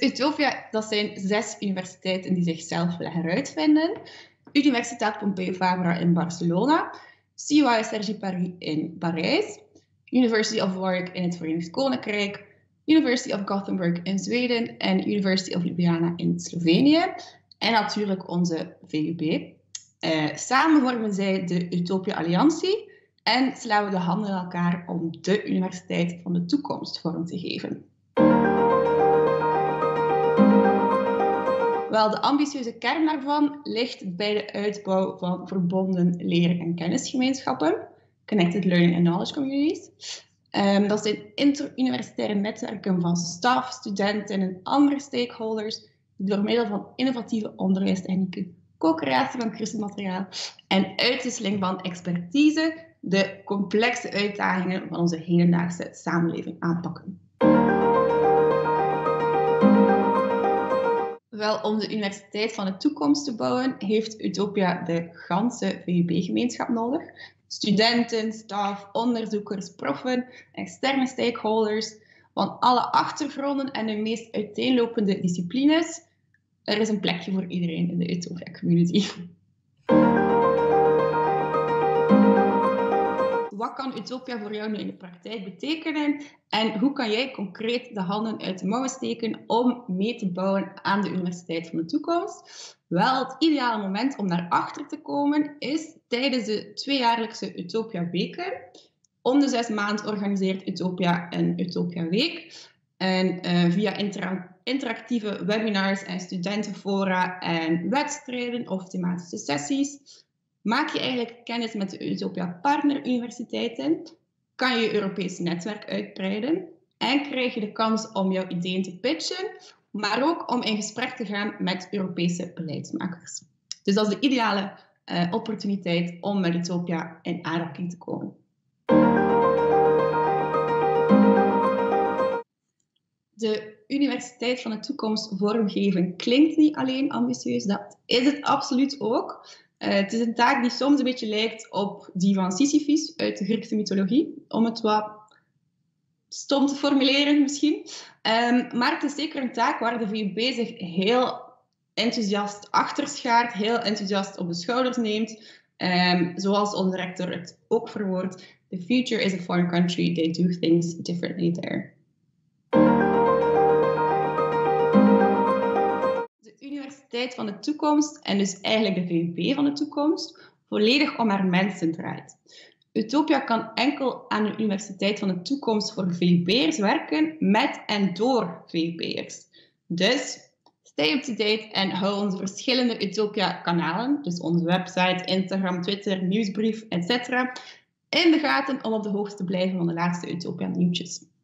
Utopia, dat zijn 6 universiteiten die zichzelf willen heruitvinden. Universitat Pompeu Fabra in Barcelona, CUI Sergi Paris in Parijs, University of Warwick in het Verenigd Koninkrijk, University of Gothenburg in Zweden en University of Ljubljana in Slovenië. En natuurlijk onze VUB. Samen vormen zij de Utopia Alliantie en slaan we de handen in elkaar om de universiteit van de toekomst vorm te geven. Wel, de ambitieuze kern daarvan ligt bij de uitbouw van verbonden leer- en kennisgemeenschappen, Connected Learning and Knowledge Communities. Dat zijn interuniversitaire netwerken van staf, studenten en andere stakeholders die door middel van innovatieve onderwijstechnieken, co-creatie van cursusmateriaal en uitwisseling van expertise de complexe uitdagingen van onze hedendaagse samenleving aanpakken. Wel, om de universiteit van de toekomst te bouwen, heeft Utopia de ganse VUB-gemeenschap nodig. Studenten, staf, onderzoekers, proffen, externe stakeholders van alle achtergronden en de meest uiteenlopende disciplines. Er is een plekje voor iedereen in de Utopia-community. Wat kan Utopia voor jou nu in de praktijk betekenen? En hoe kan jij concreet de handen uit de mouwen steken om mee te bouwen aan de universiteit van de toekomst? Wel, het ideale moment om daarachter te komen is tijdens de 2-jaarlijkse Utopia-weken. Om de 6 maanden organiseert Utopia een Utopia-week. En via interactieve webinars en studentenfora en wedstrijden of thematische sessies maak je eigenlijk kennis met de Utopia partneruniversiteiten, kan je je Europese netwerk uitbreiden en krijg je de kans om jouw ideeën te pitchen, maar ook om in gesprek te gaan met Europese beleidsmakers. Dus dat is de ideale opportuniteit om met Utopia in aanraking te komen. De universiteit van de toekomst vormgeven klinkt niet alleen ambitieus, dat is het absoluut ook. Het is een taak die soms een beetje lijkt op die van Sisyphus uit de Griekse mythologie, om het wat stom te formuleren misschien. Maar het is zeker een taak waar de VUB zich heel enthousiast achter schaart, heel enthousiast op de schouders neemt. Zoals onze rector het ook verwoordt. The future is a foreign country, they do things differently there. De universiteit van de toekomst, en dus eigenlijk de VUB van de toekomst, volledig om haar mensen draait. Utopia kan enkel aan de universiteit van de toekomst voor VUB'ers werken, met en door VUB'ers. Dus stay up to date en hou onze verschillende Utopia-kanalen, dus onze website, Instagram, Twitter, nieuwsbrief, etc. in de gaten om op de hoogte te blijven van de laatste Utopia-nieuwtjes.